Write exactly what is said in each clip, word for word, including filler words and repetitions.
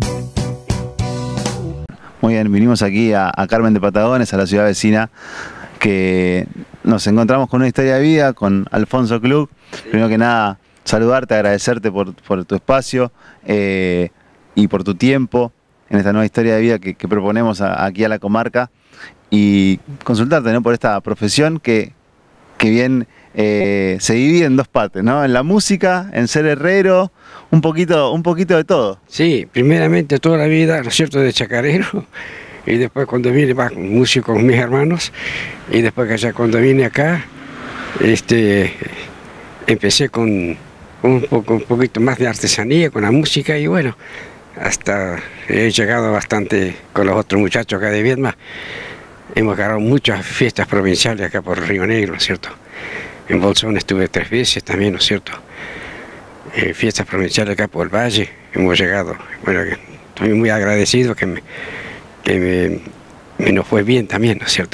Muy bien, vinimos aquí a, a Carmen de Patagones, a la ciudad vecina, que nos encontramos con una historia de vida, con Alfonso Klug. Sí. Primero que nada, saludarte, agradecerte por, por tu espacio eh, y por tu tiempo en esta nueva historia de vida que, que proponemos a, aquí a la comarca, y consultarte, ¿no?, por esta profesión que, que bien eh, se divide en dos partes, ¿no? En la música, en ser herrero, un poquito, un poquito de todo. Sí, primeramente toda la vida, ¿no es cierto?, de chacarero, y después cuando vine, va, músico con mis hermanos, y después que ya cuando vine acá, este, empecé con un, poco, un poquito más de artesanía, con la música, y bueno, hasta he llegado bastante con los otros muchachos acá de Viedma. Hemos agarrado muchas fiestas provinciales acá por Río Negro, ¿no es cierto? En Bolsón estuve tres veces también, ¿no es cierto? Eh, fiestas provinciales acá por el Valle, hemos llegado. Bueno, estoy muy agradecido que me, que me, me nos fue bien también, ¿no es cierto?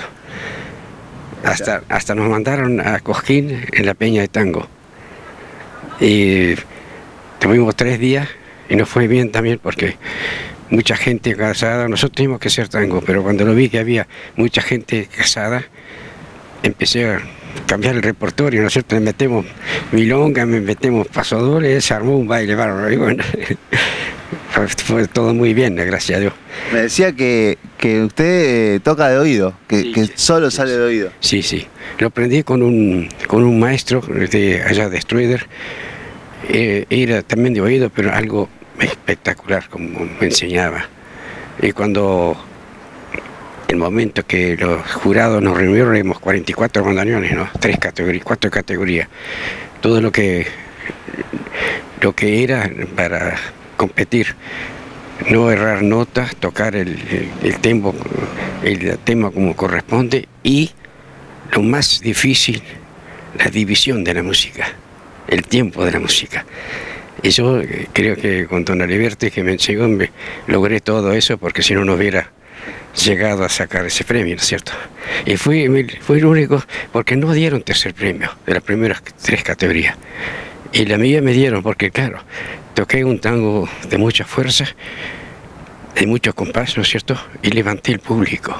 Hasta, hasta nos mandaron a Cosquín en la Peña de Tango. Y tuvimos tres días y nos fue bien también porque mucha gente casada, nosotros tuvimos que hacer tango, pero cuando lo vi que había mucha gente casada, empecé a cambiar el repertorio, ¿no es cierto? Le metemos milonga, me metemos pasadores, se armó un baile bárbaro, y bueno, fue todo muy bien, gracias a Dios. Me decía que, que usted eh, toca de oído, que, sí, que sí, solo sí, sale sí. de oído. Sí, sí, lo aprendí con un, con un maestro de allá de Strueder, eh, era también de oído, pero algo espectacular como me enseñaba. Y cuando el momento que los jurados nos reunieron, éramos cuarenta y cuatro bandoneones, ¿no? Tres categorías, cuatro categorías. Todo lo que lo que era para competir, no errar notas, tocar el, el, el tempo, el tema como corresponde, y lo más difícil, la división de la música, el tiempo de la música. Y yo creo que con don Aliberti, que me enseñó, me logré todo eso, porque si no, no hubiera llegado a sacar ese premio, ¿no es cierto? Y fui, fui el único, porque no dieron tercer premio de las primeras tres categorías. Y la mía me dieron, porque claro, toqué un tango de mucha fuerza, de mucho compás, ¿no es cierto? Y levanté el público.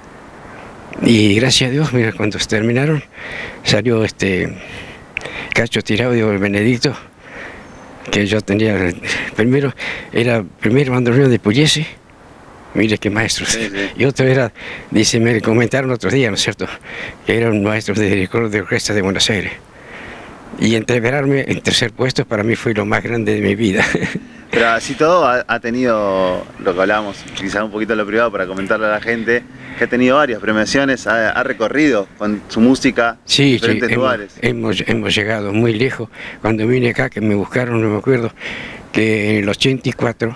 Y gracias a Dios, mira, cuando se terminaron, salió este Cacho Tiraudio, el Benedicto, que yo tenía, primero, era primer bandoneón de Pugliese, mire qué maestros, sí, sí. Y otro era, dice, me comentaron otros días, ¿no es cierto?, que era un maestro de director de orquesta de Buenos Aires. Y entreverarme en tercer puesto para mí fue lo más grande de mi vida. Pero así todo ha, ha tenido, lo que hablábamos, quizás un poquito en lo privado para comentarle a la gente, que ha tenido varias premiaciones, ha, ha recorrido con su música sí, diferentes sí, lugares. Hemos, hemos, hemos llegado muy lejos. Cuando vine acá, que me buscaron, no me acuerdo, que en el ochenta y cuatro,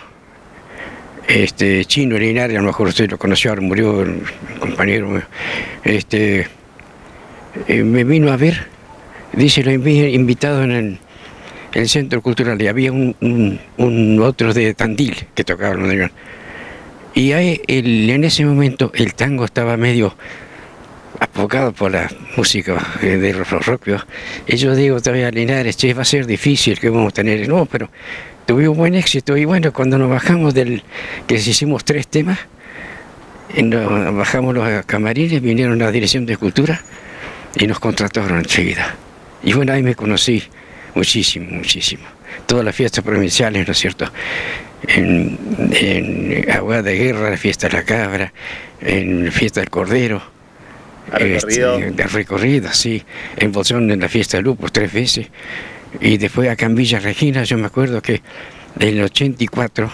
este, Chino Linares, a lo mejor usted lo conoció, ahora murió el compañero, este, eh, me vino a ver, dice, lo había invitado en el, en el Centro Cultural, y había un, un, un otro de Tandil que tocaba el bandoneón. Y ahí, el, en ese momento el tango estaba medio apocado por la música de los propios. Y yo digo todavía a Linares, che, va a ser difícil que vamos a tener. No, pero tuvimos buen éxito. Y bueno, cuando nos bajamos del, que hicimos tres temas, nos bajamos los camarines, vinieron a la Dirección de Cultura y nos contrataron enseguida. Y bueno, ahí me conocí muchísimo, muchísimo. Todas las fiestas provinciales, ¿no es cierto? En, en Agua de Guerra, la fiesta de la Cabra, en fiesta del Cordero, recorrido, este, de recorrido, sí, en Bolsón en la fiesta de Lupus tres veces, y después acá en Villa Regina, yo me acuerdo que en el ochenta y cuatro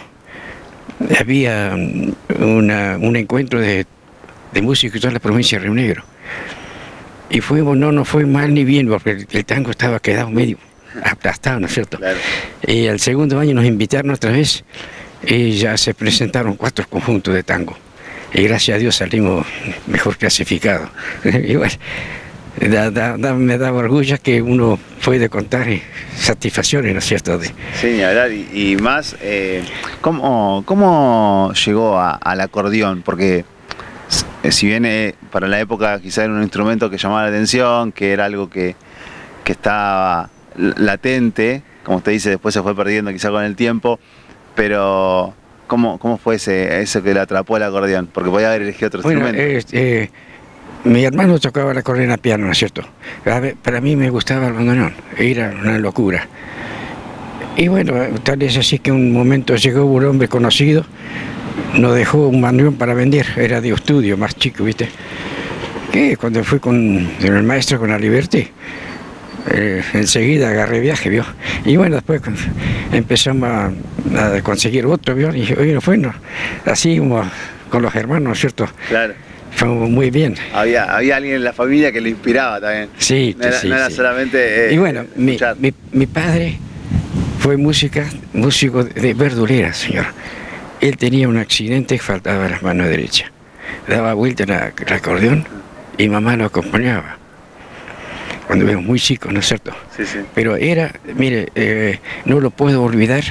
había una, un encuentro de, de músicos de toda la provincia de Río Negro, y fuimos, no nos fue mal ni bien, porque el, el tango estaba quedado medio aplastado, ¿no es cierto? Claro. Y al segundo año nos invitaron otra vez y ya se presentaron cuatro conjuntos de tango. Y gracias a Dios salimos mejor clasificados. Y bueno, da, da, da, me da orgullo que uno puede contar satisfacciones, ¿no es cierto? De... Sí, ni hablar. Y, y más, eh, ¿cómo, ¿cómo llegó a, al acordeón? Porque si bien eh, para la época quizá era un instrumento que llamaba la atención, que era algo que, que estaba latente, como usted dice, después se fue perdiendo quizá con el tiempo, pero ¿cómo, cómo fue ese, eso que le atrapó el acordeón? Porque podía haber elegido otro bueno, instrumento. Eh, eh, mi hermano tocaba el acordeón a piano, ¿no es cierto? A ver, para mí me gustaba el bandoneón, era una locura. Y bueno, tal vez así que un momento llegó un hombre conocido, nos dejó un bandoneón para vender, era de estudio, más chico, ¿viste? Que cuando fui con el maestro, con la Liberty, eh, enseguida agarré viaje, ¿vio? Y bueno, después empezamos a, a conseguir otro, ¿vio? Y dije, oye, bueno, así como con los hermanos, ¿no es cierto? Claro. Fue muy bien. Había, había alguien en la familia que le inspiraba también. Sí, no era, sí, no era sí. solamente... Eh, y bueno, mi, mi, mi padre fue música, músico de verdulera, señor. Él tenía un accidente y faltaba la mano derecha. Daba vuelta el acordeón y mamá lo acompañaba. Cuando éramos muy chicos, ¿no es cierto? Sí, sí. Pero era, mire, eh, no lo puedo olvidar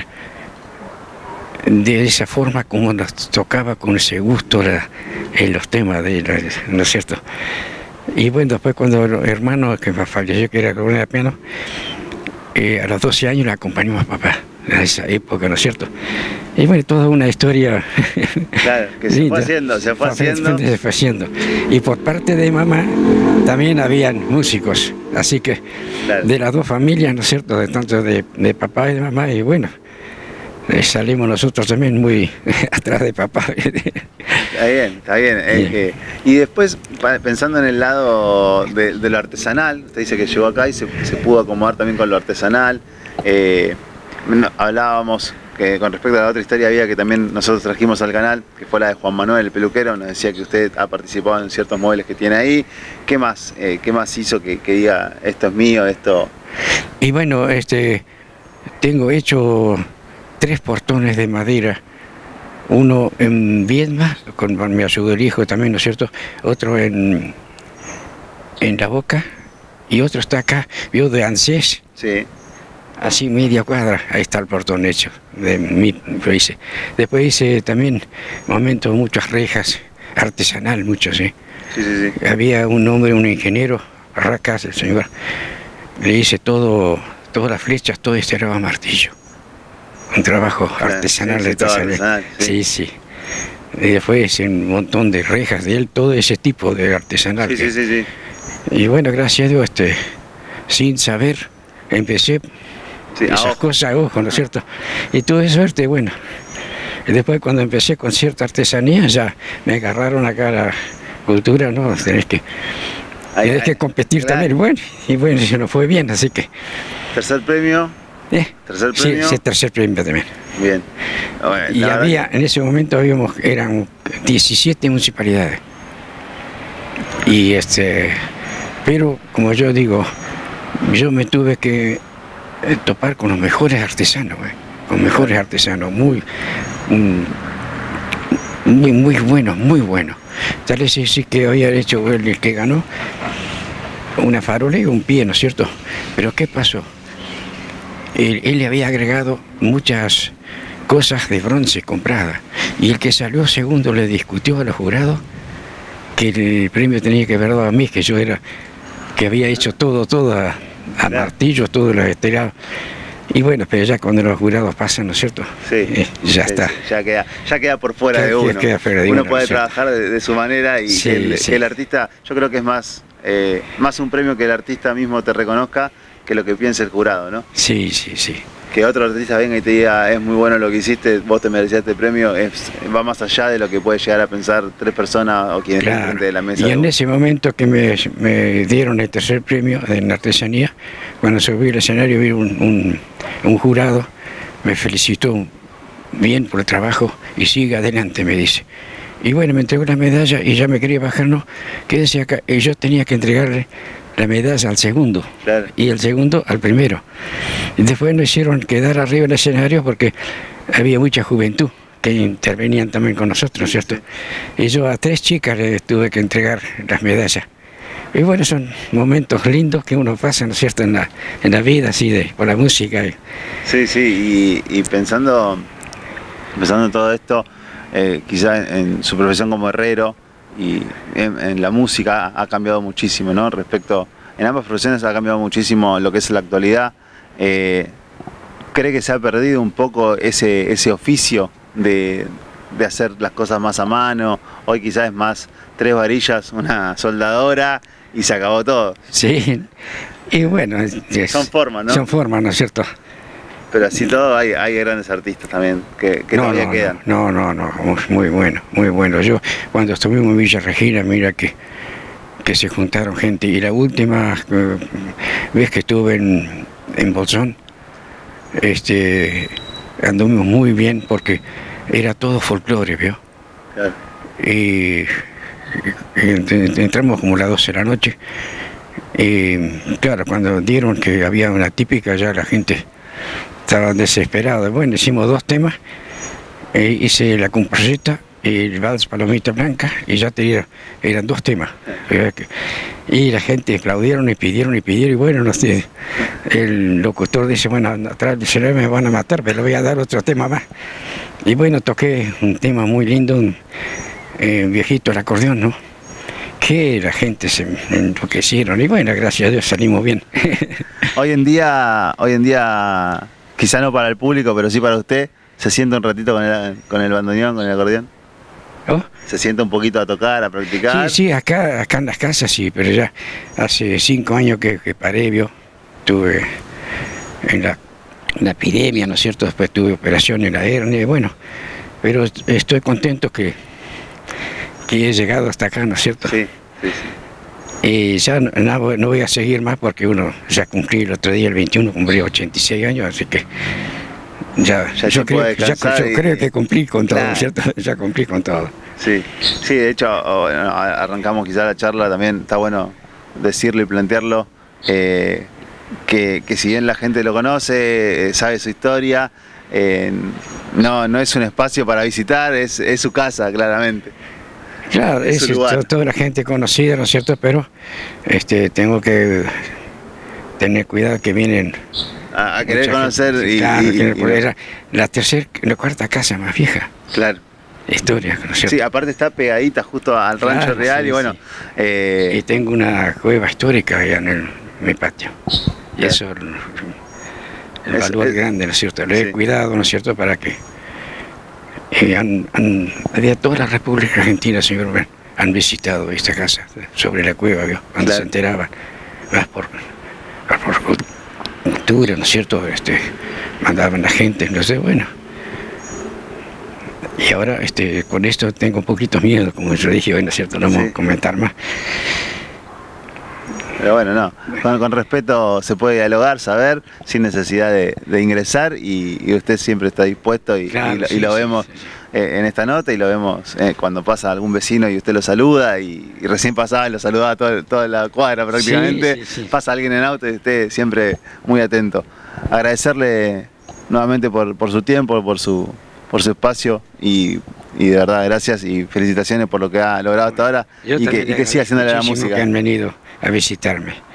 de esa forma como nos tocaba con ese gusto la, en los temas de él, ¿no es cierto? Y bueno, después cuando el hermano que me falleció, que era con el piano, eh, a los doce años le acompañó a papá, en esa época, ¿no es cierto? Y bueno, toda una historia. Claro, que se fue haciendo, se fue haciendo. Se fue haciendo. Y por parte de mamá también habían músicos, así que claro, de las dos familias, ¿no es cierto? De tanto de, de papá y de mamá, y bueno, eh, salimos nosotros también muy atrás de papá. Está bien, está bien. Es que, y después, pensando en el lado de, de lo artesanal, usted dice que llegó acá y se, se pudo acomodar también con lo artesanal. Eh, hablábamos que con respecto a la otra historia había que también nosotros trajimos al canal, que fue la de Juan Manuel, el peluquero, nos decía que usted ha participado en ciertos móviles que tiene ahí. ¿Qué más, eh, qué más hizo que, que diga esto es mío, esto? Y bueno, este, tengo hecho tres portones de madera. Uno en Viedma, con, con mi ayudó el hijo también, ¿no es cierto? Otro en, en La Boca y otro está acá, vio de ANSES. Sí. Así media cuadra, ahí está el portón hecho, de mí, lo hice. Después hice también, momentos, muchas rejas, artesanal, muchos, ¿sí? Sí, sí, sí. Había un hombre, un ingeniero, Racas, el señor, le hice todo, todas las flechas, todo este era martillo. Un trabajo claro, artesanal, sí, sí, artesanal. artesanal Sí, sí. sí. Y después hice un montón de rejas de él, todo ese tipo de artesanal. Sí, que... sí, sí, sí. Y bueno, gracias a Dios, este, sin saber, empecé sí, esas ojo. cosas a ojo, ¿no es cierto? Y tuve suerte, bueno. Y después cuando empecé con cierta artesanía, ya me agarraron acá a la cultura, ¿no? Tenés que, ay, tenés ay, que competir claro. también, bueno, y bueno, se nos fue bien, así que... Tercer premio. ¿Eh? ¿Tercer premio? Sí, sí, tercer premio también. Bien. Bueno, y había, en ese momento habíamos, eran diecisiete municipalidades. Y este, pero como yo digo, yo me tuve que topar con los mejores artesanos, güey, con mejores artesanos, muy, muy, muy buenos, muy buenos. Tal vez sí que había hecho el que ganó una farola y un pie, ¿no es cierto? Pero ¿qué pasó? Él, él le había agregado muchas cosas de bronce compradas y el que salió segundo le discutió a los jurados que el premio tenía que haber dado a mí, que yo era, que había hecho todo, todo a, a martillo, todo lo estirado. Y bueno, pero ya cuando los jurados pasan, ¿no es cierto? Sí, eh, ya sí, está. Sí, ya, queda, ya queda por fuera queda, de uno. Queda fuera de uno uno, puede ¿no? trabajar de, de su manera y sí, que, el, sí. que el artista, yo creo que es más, eh, más un premio que el artista mismo te reconozca que lo que piense el jurado, ¿no? Sí, sí, sí. Que otro artista venga y te diga, es muy bueno lo que hiciste, vos te merecías este premio, es, va más allá de lo que puede llegar a pensar tres personas o quienes claro. están frente de la mesa. Y en ese momento que me, me dieron el tercer premio en artesanía, cuando subí al escenario vi un, un, un jurado, me felicitó bien por el trabajo y sigue adelante, me dice. Y bueno, me entregó la medalla y ya me quería bajar, no, quédese acá. Y yo tenía que entregarle la medalla al segundo, claro. Y el segundo al primero. Y después nos hicieron quedar arriba del escenario porque había mucha juventud que intervenían también con nosotros, ¿cierto? Y yo a tres chicas les tuve que entregar las medallas. Y bueno, son momentos lindos que uno pasa, ¿no es cierto?, en la, en la vida, así, de, por la música. Sí, sí, y, y pensando, pensando en todo esto, eh, quizá en, en su profesión como herrero, y en, en la música ha cambiado muchísimo, ¿no? Respecto, en ambas profesiones ha cambiado muchísimo lo que es la actualidad. Eh, ¿Cree que se ha perdido un poco ese, ese oficio de, de hacer las cosas más a mano. Hoy quizás es más tres varillas, una soldadora y se acabó todo. Sí, y bueno, es, son formas, ¿no? Son formas, ¿no es cierto? Pero así todo hay, hay grandes artistas también que, que no, todavía no, quedan. No, no, no, muy bueno, muy bueno. Yo cuando estuvimos en Villa Regina, mira que, que se juntaron gente. Y la última eh, vez que estuve en, en Bolsón, este, anduvimos muy bien porque era todo folclore, ¿vio? Claro. Y, y entramos como a las doce de la noche. Y claro, cuando dieron que había una típica, ya la gente estaba desesperada. Bueno, hicimos dos temas, e hice la composita y el vals Palomita Blanca, y ya tenía, eran dos temas. Y la gente aplaudieron y pidieron y pidieron, y bueno, no sé, el locutor dice, bueno, atrás se me van a matar, pero le voy a dar otro tema más. Y bueno, toqué un tema muy lindo, un eh, viejito, el acordeón, ¿no? Que la gente se enloquecieron, y bueno, gracias a Dios salimos bien. Hoy en día, hoy en día, quizá no para el público, pero sí para usted, ¿se sienta un ratito con el, con el bandoneón, con el acordeón? ¿Oh? ¿Se sienta un poquito a tocar, a practicar? Sí, sí, acá, acá en las casas sí, pero ya hace cinco años que, que paré, vio, tuve en la, en la epidemia, ¿no es cierto? Después tuve operación en la hernia, y bueno, pero estoy contento que, que he llegado hasta acá, ¿no es cierto? Sí, sí, sí. Y ya no, no, no voy a seguir más porque uno ya cumplí el otro día, el veintiuno, cumplí ochenta y seis años, así que ya, ya yo, creo, ya yo y... creo que cumplí con todo, claro. ¿cierto? Ya cumplí con todo. Sí, sí, de hecho, bueno, arrancamos quizá la charla, también está bueno decirlo y plantearlo, eh, que, que si bien la gente lo conoce, eh, sabe su historia, eh, no, no es un espacio para visitar, es, es su casa, claramente. Claro, es, es to, toda la gente conocida, ¿no es cierto? Pero este, tengo que tener cuidado que vienen a, a querer conocer gente, y, claro, y, que y, era la tercera, la cuarta casa más vieja. Claro. Historia, ¿no es cierto? Sí, aparte está pegadita justo al Rancho claro, Real, sí, y bueno. Sí. Eh... Y tengo una cueva histórica allá en, el, en mi patio. Y claro. Eso el, el es, valor es, grande, ¿no es cierto? Lo he sí. cuidado, ¿no es cierto? Para que eh, han, han, de toda la República Argentina, señor Rubén, han visitado esta casa sobre la cueva, ¿vio? Cuando claro. se enteraban, más por, por cultura, ¿no es cierto? Este, mandaban la gente, no sé, bueno. Y ahora este, con esto tengo un poquito miedo, como yo dije, bueno, ¿cierto? No vamos sí. a comentar más. Pero bueno, no, con, con respeto se puede dialogar, saber, sin necesidad de, de ingresar, y, y usted siempre está dispuesto, y, claro, y, lo, sí, y lo sí, vemos sí, sí. Eh, en esta nota, y lo vemos eh, cuando pasa algún vecino y usted lo saluda, y, y recién pasaba y lo saludaba todo, toda la cuadra prácticamente, sí, sí, sí. Pasa alguien en auto y usted siempre muy atento. Agradecerle nuevamente por, por su tiempo, por su... por su espacio, y, y de verdad gracias y felicitaciones por lo que ha logrado hasta ahora. Yo y que, y que siga haciéndole la música. Que han venido a visitarme.